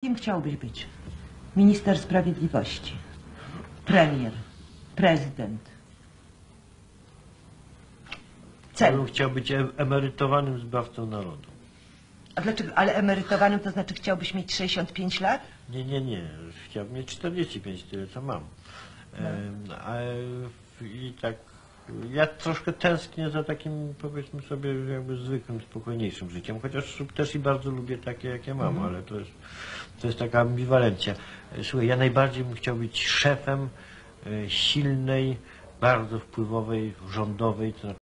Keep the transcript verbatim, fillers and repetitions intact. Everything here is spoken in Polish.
Kim chciałbyś być? Minister sprawiedliwości, premier, prezydent. Ja bym chciał być e- emerytowanym zbawcą narodu. A dlaczego? Ale emerytowanym to znaczy chciałbyś mieć sześćdziesiąt pięć lat? Nie, nie, nie. Chciałbym mieć czterdzieści pięć, tyle co mam. No. E, a, I tak, ja troszkę tęsknię za takim, powiedzmy sobie, jakby zwykłym, spokojniejszym życiem, chociaż też i bardzo lubię takie, jakie mam, mhm. ale to jest, to jest taka ambiwalencja. Słuchaj, ja najbardziej bym chciał być szefem e, silnej, bardzo wpływowej, rządowej, to